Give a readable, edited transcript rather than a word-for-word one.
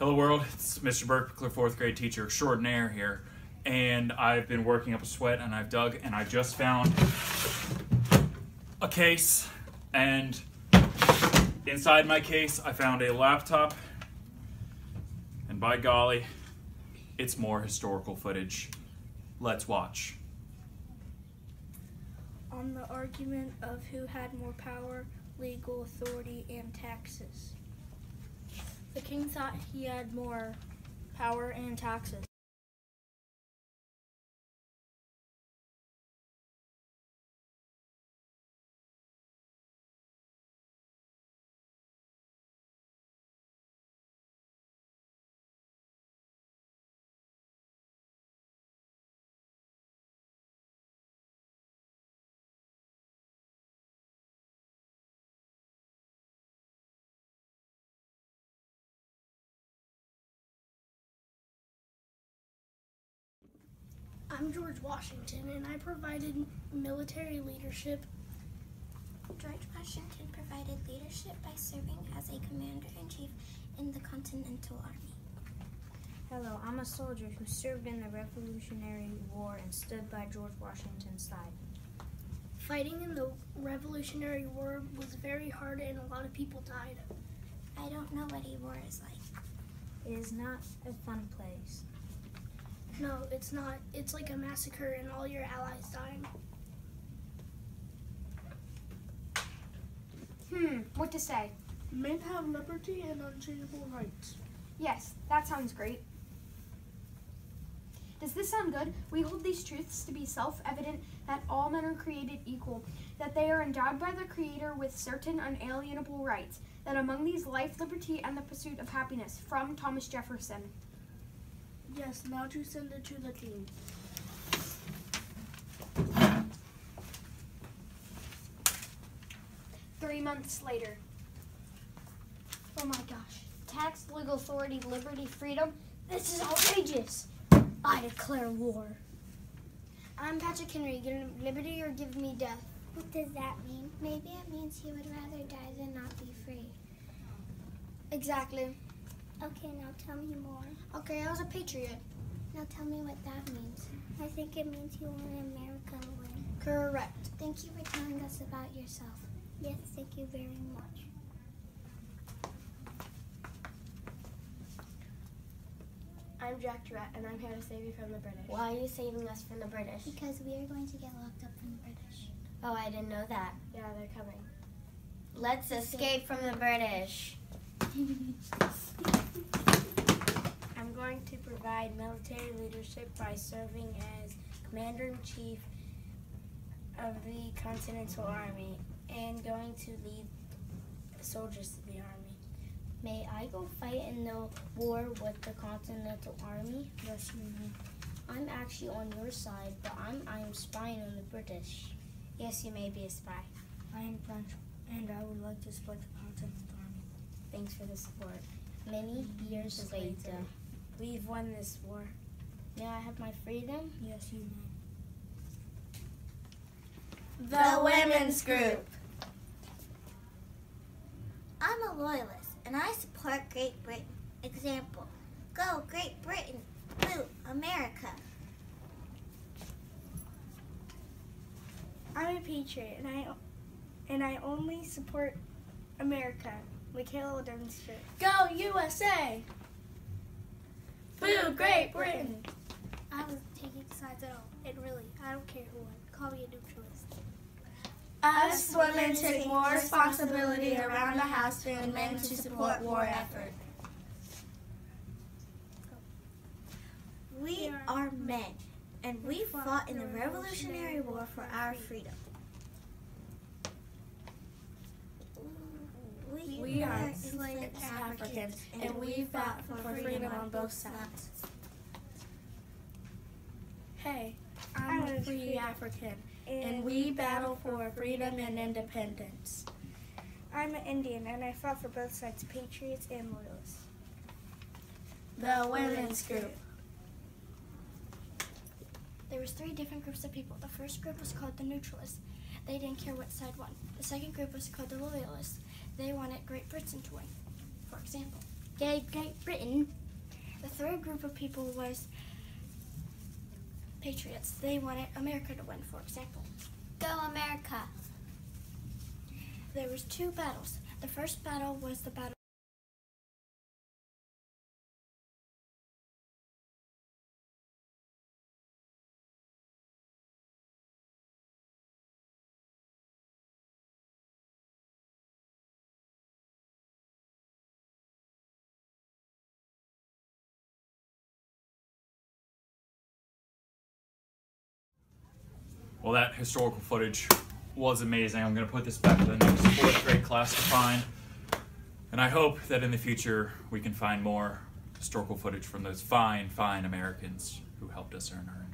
Hello world, it's Mr. Berkler, 4th grade teacher extraordinaire here, and I've been working up a sweat and I've dug and I just found a case, and inside my case I found a laptop, and by golly, it's more historical footage. Let's watch. On the argument of who had more power, legal authority, and taxes. The king thought he had more power and taxes. I'm George Washington, and I provided military leadership. George Washington provided leadership by serving as a commander-in-chief in the Continental Army. Hello, I'm a soldier who served in the Revolutionary War and stood by George Washington's side. Fighting in the Revolutionary War was very hard, and a lot of people died. I don't know what a war is like. It is not a fun place. No, it's not. It's like a massacre and all your allies dying. What to say? Men have liberty and unchangeable rights. Yes, that sounds great. Does this sound good? We hold these truths to be self-evident, that all men are created equal, that they are endowed by their Creator with certain unalienable rights, that among these life, liberty, and the pursuit of happiness. From Thomas Jefferson. Yes, now to send it to the king. Three months later. Oh my gosh. Tax, legal authority, liberty, freedom. This is outrageous. I declare war. I'm Patrick Henry. Give liberty or give me death. What does that mean? Maybe it means he would rather die than not be free. Exactly. Okay, now tell me more. Okay, I was a patriot. Now tell me what that means. I think it means you want America to win. Correct. Thank you for telling us about yourself. Yes, thank you very much. I'm Jack Durrett, and I'm here to save you from the British. Why are you saving us from the British? Because we are going to get locked up from the British. Oh, I didn't know that. Yeah, they're coming. Let's escape from the British. I'm going to provide military leadership by serving as Commander-in-Chief of the Continental Army and going to lead soldiers to the Army. May I go fight in the war with the Continental Army? Yes, you may. I'm actually on your side, but I'm spying on the British. Yes, you may be a spy. I am French, and I would like to split the Continental Army. Thanks for the support. Many years later. We've won this war. May I have my freedom? Yes, you may. The Women's Group. I'm a loyalist, and I support Great Britain. Example, go Great Britain, boo America. I'm a patriot, and I only support America. Michaela Dunster. Go USA! Boo Great Britain! I was taking sides at all. And really, I don't care who won. Call me a neutralist. Us women take more responsibility around the house than men to support war effort. We are men, and we fought in the Revolutionary War for our freedom. We are enslaved Africans, and we fought for freedom on both sides. Hey, I'm a free African, and we battle for freedom and independence. I'm an Indian, and I fought for both sides, patriots and loyalists. The Women's Group. There was 3 different groups of people. The first group was called the neutralists. They didn't care what side won. The second group was called the loyalists. They wanted Great Britain to win. For example, gave Great Britain. The third group of people was patriots. They wanted America to win, for example. Go America. There was 2 battles. The first battle was the battle. Well, that historical footage was amazing. I'm going to put this back to the next 4th grade class to find. And I hope that in the future we can find more historical footage from those fine, fine Americans who helped us earn our independence.